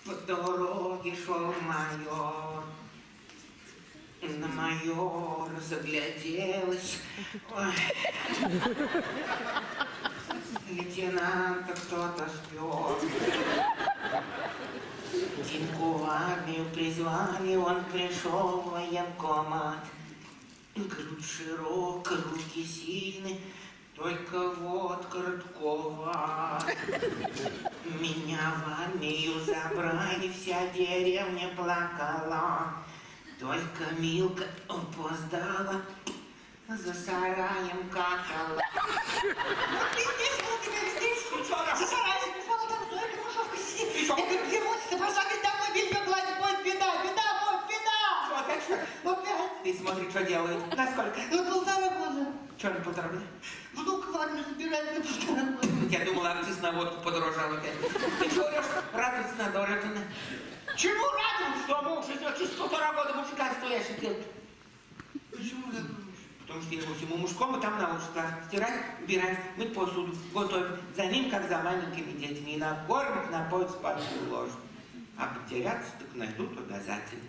По дороге шел майор. На майора загляделась. Ой. Лейтенанта кто-то спер. Димку в армию призвали, он пришел в военкомат. Грудь широкая, руки сильные, только вот коротковат. Меня в армию забрали, вся деревня плакала. Только Милка опоздала, за сараем какала. Вот ты здесь, вот тебя здесь. Ну что она? За сараем бежала, там Зойка Мушовка сидит. И что? Я говорю, вернусь, ты пошла, говорит, домой, белье гладить, будет беда, беда, будет беда. Что, опять что? Опять. Ты смотри, что делают. Насколько? На 1,5 года. Что на 1,5 года? Внука в армию забирать на 1,5 года. Я думала, акциз на водку подорожал опять. Ты что говоришь? Радоваться надо, Оретина. Чему радуешься? Что муж идет через 1,5 года мужика стоящий делать? Почему так думаешь? Потому что ему всему мужскому там научится стирать, убирать, мыть посуду, готовить. За ним, как за маленькими детьми. И накормят, напоят, спать уложат. А потеряться так найдут обязательно.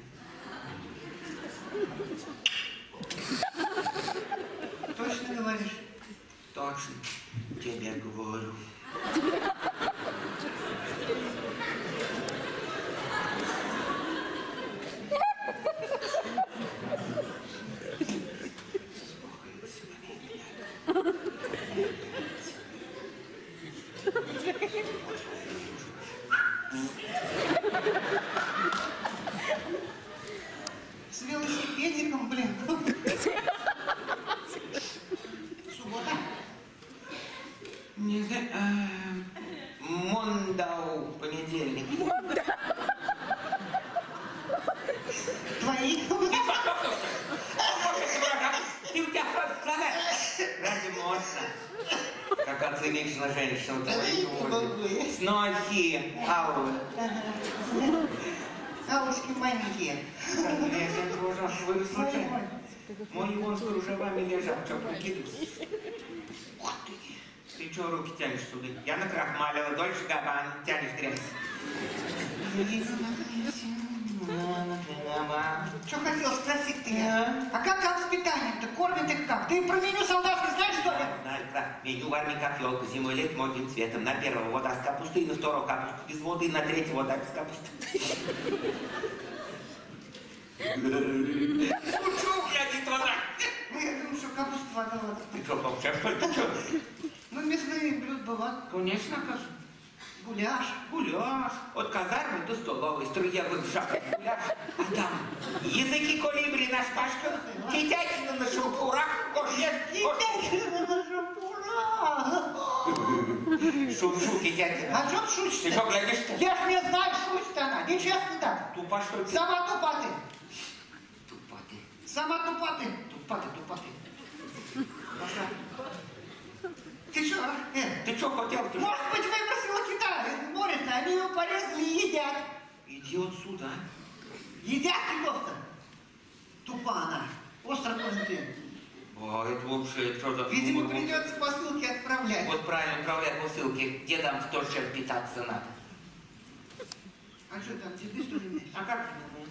Точно говоришь? Точно. Тебе говорю. С велосипедиком, блин. Суббота. Не знаю. Мондау, понедельник. Твои? Ты у тебя сказать? Разве можно? Как оценишь на женщину твою волю? Снохи, Аллы. Аллочки маленькие. Я тоже вырос случайно. Мой вон с кружевами лежал, что прикидывался. Ух ты! Ты что руки тянешь сюда? Я накрахмалила, дольше Габбана, тянешь грязь. Что хотел спросить ты? А как там с питанием-то? Кормят их как? Ты про меню солдатский знаешь, что ли? Знаю, да. Меню в армии как елка. Зимой лет модным цветом. На первого вода с капустой, на второго капуста без воды, на третьего вода без капусты. Шучу, глядит вода. Ну, я думаю, что капуста вода. Ты что, молчишь, что ли? Ты что? Ну, мясные блюда бывают. Конечно, кажу. Гуляш. Гуляш. От казармы до столовой. Строевых шагов гуляш. А там языки колибри на шпажках, тетятина на шампурах, Тетятина на шампурах. Шучу, тетятина. А что ты шутишь? Ты что, глядишь-то? Я ж не знаю, шутит она. Нечестно так. Тупа, что ли? Сама тупа ты. Тупа ты. Сама тупа ты. Тупа ты, тупа ты. Ты что, а? Ты что хотел? Ты Может быть, выбросила кита? Море-то, они его порезали и едят. иди отсюда. Едят китов-то. Тупа она. Остро ты. О, это вообще что за... Видимо, придется посылки отправлять. Вот правильно, отправляй посылки. Дедам тоже чем питаться надо. А что там, тебе что ли имеешь? А как?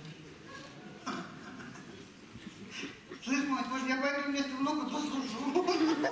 Слышь, мать, может, я пойду вместо внука послужу?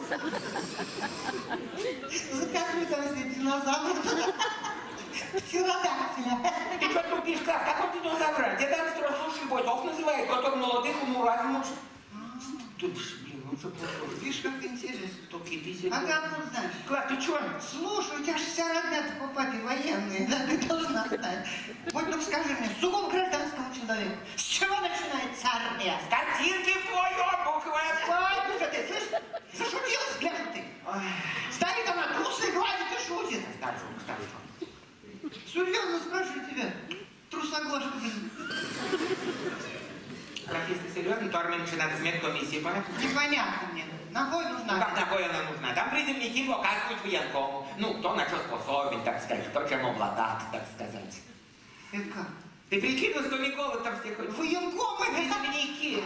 Закажи там все динозавры. Птеродактиля. Ты что тупишь, как? Какой динозавр? Дедам взрослых бойцов называют, которые молодых уму разуму. Тупишь, блин, ну что послушай. Видишь, как интересно. Только ты себе. А ты откуда знаешь? Класс, ты что? Слушай, у тебя же вся родня-то по папе военные, да, ты должна знать. Вот ну скажи мне, сугубо гражданскому человеку, с чего начинается армия? С картинки в твоем букве. Ой, уже ты, слышь, зашутилась, гляжу ты. Стоит она, трусы гладит и шутит. Старшего. Серьезно спрашиваю тебя, трусоглажка, блин. Раз если серьезно, то армия начинает с медкомиссии, понятно? Непонятно мне, ногой Ну, нужна. как ногой она нужна? Там призывники оказывают военкому. Ну, кто на что способен, так сказать, кто чем обладает, так сказать. Это как? Ты прикинул, что Микола там все ходят? Военкомы? Призывники.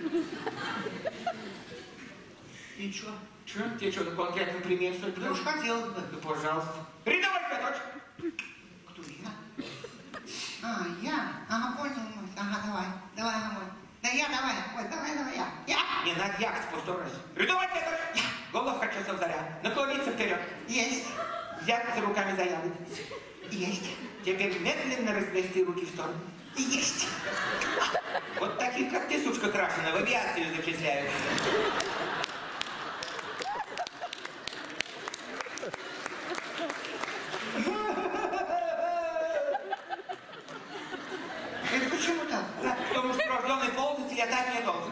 И чё? Че? Тебе что, на конкретном примере что-то? Да уж хотелось бы. Ну, пожалуйста. Рядовой цветочек. Кто я? А, я? Ага, понял. Ага, давай, мамуль. Да я, давай. Ой, давай, я. Не надо ягать по сторону. Рядовать это! Головка часов заря. Наклониться вперед. Есть. Взяться руками за ягодицы. Есть. Теперь медленно развести руки в сторону. Есть. Вот таких, как ты, сучка крашеная, в авиацию зачисляют. Это почему так? Да, потому что рожденный ползать, я так не должен.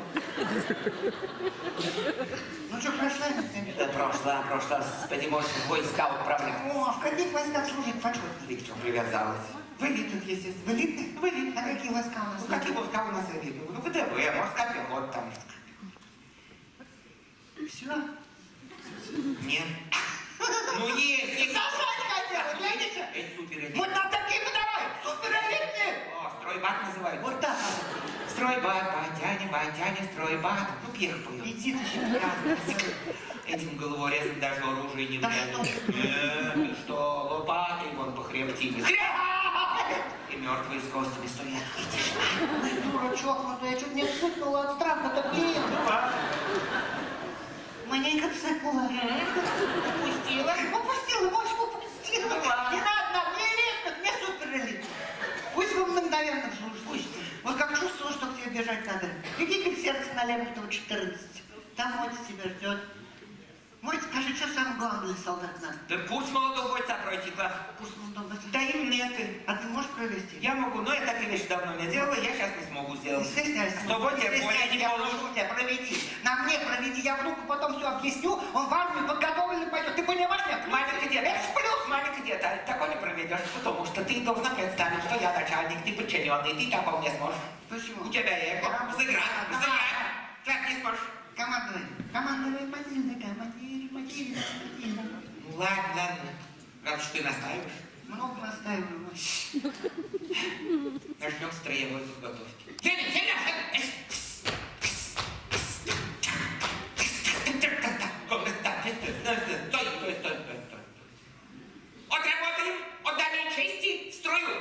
Ну что, прошла? Это прошла, господи, может, в войска отправлять. О, в каких войсках служит почет? Ты к чему привязалась? В элитных, естественно. В элитных? В элитных. А какие войска у нас? Ну, какие войска у нас элитные? Ну, ВДВ, морская пехота там. Все? Нет. Ну, есть. Сажать хотела, глядите? Это суперэлитные. Вот нам такие подавай! Суперэлитные! О, стройбат называется. Вот так. Стройбат, батяня, стройбат. Ну, пех поет. Иди ты Этим головорезом даже оружие не Да влезет. что? Что, лопатой вон по хребтине. И мертвые с костями стоят. И тишина. Ой, дурачок, ну я чуть не всыпнула от страха, так где? Маленько всыпнула. Упустила? Упустила, может, упустила. Ну ладно. Не надо нам, не элитных, не суперэлитных. Пусть вы мгновенно служите. Пусть. Вот как чувствовала, что к тебе бежать надо. Беги к сердцу на Лермонтова 14. Там Мотя тебя ждет. Мотя, скажи, что самое главное для солдат надо? Да пусть молодого бойца пройти, класс. Пусть он дома. Да им нет. А ты можешь провести? Я могу, но я такие вещи давно не делала, я сейчас не смогу Не сделать. стесняйся. С тобой тем более не я положу. прошу тебя, проведи. На мне проведи, я внуку потом все объясню, он в армию подготовленный пойдет. Ты понимаешь меня? Маленький дед, Это ж плюс. маленький дед, такой не проведешь, потому что ты должна представить, что я начальник, ты подчиненный, ты такого не сможешь. Почему? У тебя эго, взыграть. Как не сможешь? Командуй, Матильда. Ну ладно, раз уж ты настаиваешь, Много настаиваю. начнем с строевой подготовки. Стой. Отработали, отдали чести, строю.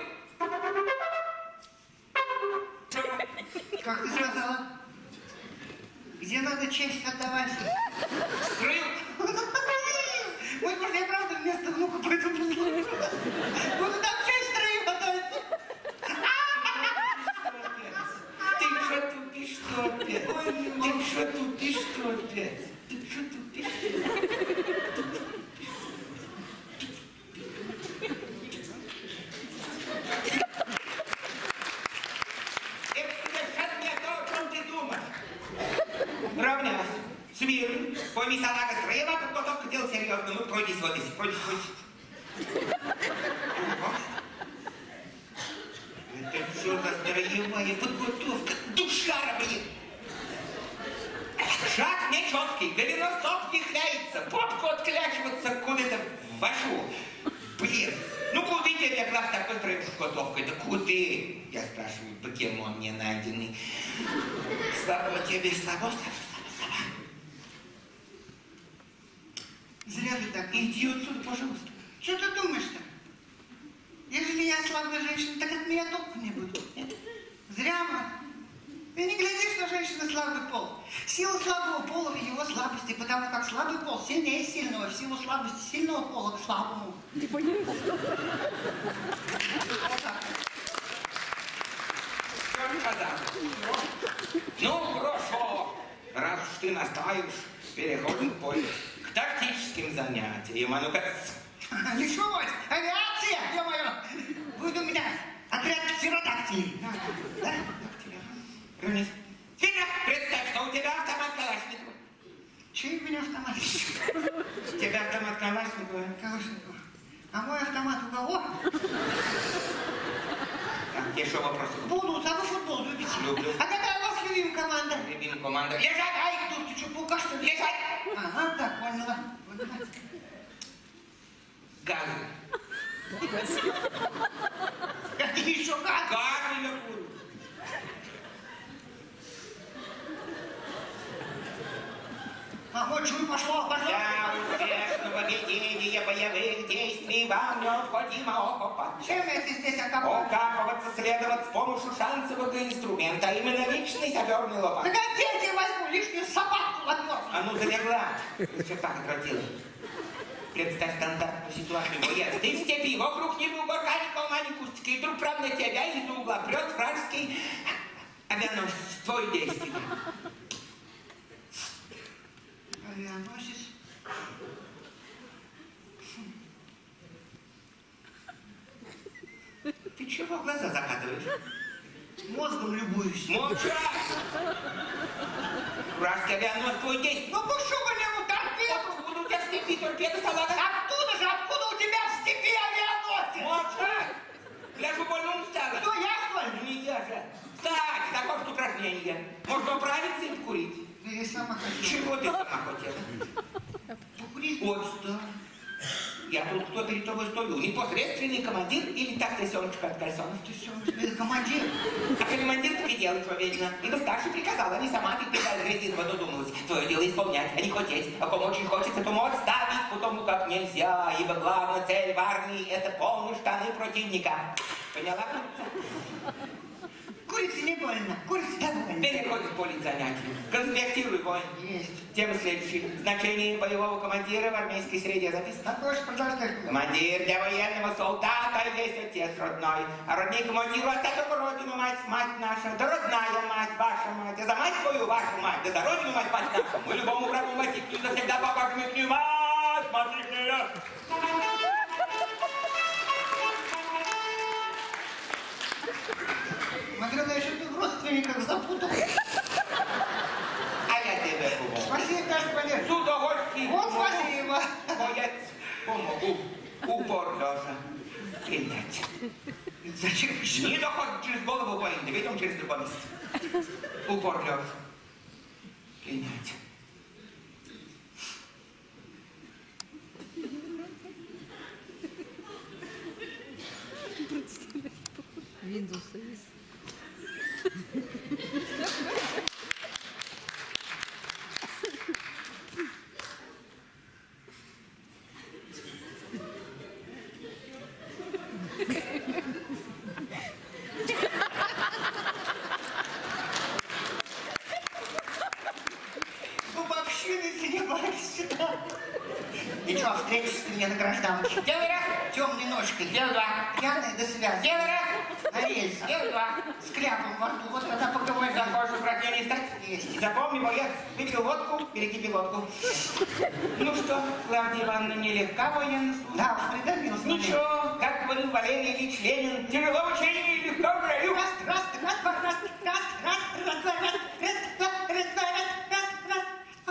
Как ты сказала? Где надо честь отдавать? Строю. Ой, может, я правда вместо внука пойду послушаю? Буду там честь строю отдавать. Ты что тупишь, что опять? Ты что тупишь, что опять? Это совершенно не то, о чем ты думаешь. Равняйся. Смирно. Пойми, салага строена, подготовка дело серьезно. Ну, пройдись вот здесь, пройдись. Это что за строевая подготовка? Душара, блин! Шаг нечеткий, голеностоп вихляется, попку отклячиваться куда-то вашу. Блин, ну куда тебе глаз такой строевой подготовкой? Да куда? Я спрашиваю, покемон не найденный. Слабо тебе, слабо. Зря ты так. Иди отсюда, пожалуйста. Что ты думаешь-то? Ежели я слабая женщина, так от меня толку не будет. Зря, мать. Ты не глядишь на женщину слабый пол. Сила слабого пола в его слабости, потому как слабый пол сильнее сильного, в силу слабости сильного пола к слабому. Ты понял? Вот так. Что сказал? Ну, хорошо. Раз уж ты настаиваешь, переходим к тактическим занятиям. А ну-ка. Ничего, мать, авиация, ё-моё. Будет у меня отряд птеродактилей. Да? Вернись. Фига, представь, что у тебя автомат Калашникова. Чей у меня автомат? У тебя автомат Калашникова. Калашников. А мой автомат у кого? Так, еще вопросы. Будут, а вы футбол любите? Люблю. А какая у вас любимая команда? Любимая команда. Лежать! Ай, дур, ты что, паука, что ли? Лежать! Ага, так, поняла. Газы. Какие еще как? Газы или куры? А вот чуй, пошло. Для успешного ведения боевых действий вам необходимо окопаться. Чем это здесь окопаться? Окапываться следовать с помощью шансового инструмента, а именно личной саперной лопаты. Так где я тебе возьму лишнюю собаку отвёртку? А ну залегла, в чертах отвратила. Представь стандартную ситуацию, боец. Ты в степи, вокруг ни бугорка, ни холма, ни кустика, и вдруг прямо на тебя из-за угла прет вражеский авианосец. Твое действие. Авианосец. Ты чего глаза закатываешь? Мозгом любуюсь. Молчать! Вражеский авианосец, твое действие. Ну пушу бы ему торпеду! Откуда у тебя в степи торпеда, салага? Оттуда же, откуда у тебя в степи авианосец? Молчать! Гляжу, больно устала. Кто, я что ли? Не я же. Кстати, закончить упражнение. Можно управиться и покурить. Я сама хотела. Чего ты сама хотела? Покурить? Вот что. Я тут кто перед тобой стою? Непосредственный командир или так ты Семочка от кальсонов? Ты что, это командир? А командир так и делает, что видно. Ибо старший приказал, а не сама ты передать резиново додумалась. Твое дело исполнять, а не хотеть. А кому очень хочется, тому отставить, потому как нельзя. Ибо главная цель в армии — это полные штаны противника. Поняла, кажется? Курица не больно, курица не больно. Переходит в поле занятий. Конспектируй, Вань. Есть. Тема следующая. Значение боевого командира в армейской среде записано. Так, уж продолжай. Командир для военного солдата есть отец родной. А родник командиру отца только родину мать, мать наша. Да родная мать, ваша мать. А за мать свою, вашу мать. Да за родину мать, мать нашу. Мы любому врагу мать и навсегда покажем их мать, мать ихняя. Мадрена, еще ты в родственниках запутал. А я тебе помогу. Спасибо, наш командир. С удовольствием. Вот спасибо. Боец, помогу. Упор лежа. Принять. Зачем еще? Не доходит через голову воин, доведем через другое место. Упор лежа. Принять. Windows есть. Дубовщиной занимаешься. Ничего, встретишься ты мне на гражданке. Делай раз. Темной ножкой. Делай два. Пьяная до связи. Делай раз. На рельсах. Делай два. С кляпом во рту. Вот тогда поговорим. Закончил упражнение стать? Есть. Запомни, боец, выпил водку, береги пилотку. Ну что, Клавдия Ивановна, нелегка военная служба? Да, уж придавился. Ничего, как говорил Валерий Ильич Ленин, тяжело в учении и легко в раю. Раз, раз, раз, два, раз, раз, раз, раз, два, раз, раз, два, раз, два, раз, раз, раз.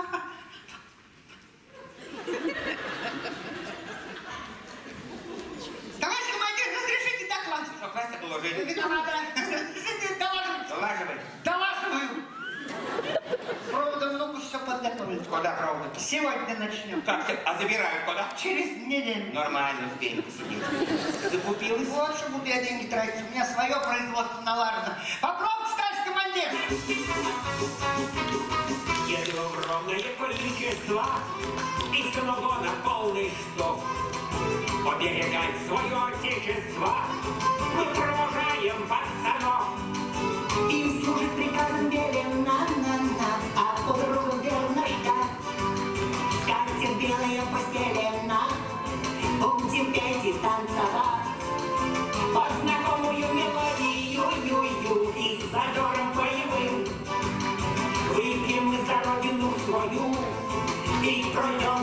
Товарищ командир, разрешите доклад? Что, Крася, доложение? Виновата. Разрешите доложить? Долаживай. Доложиваю. Проводом ногу все подготовили. Куда провод? Сегодня начнем. Как ты? А забирают куда? Через неделю. Нормально, успеем посидеть. Закупилась? Вот что буду я деньги тратить. У меня свое производство налажено. Попробуйте, товарищ командир. Еду в ровное количество и самогона полный штоф. Оберегать свое отечество мы провожаем пацанов. Им служит приказом велено, а по дорогам верно ждать. Скатерть белая постелена, будем петь и танцевать. Под знакомую мелодию ю-ю и с задором боевым выпьем мы за родину свою и пройдем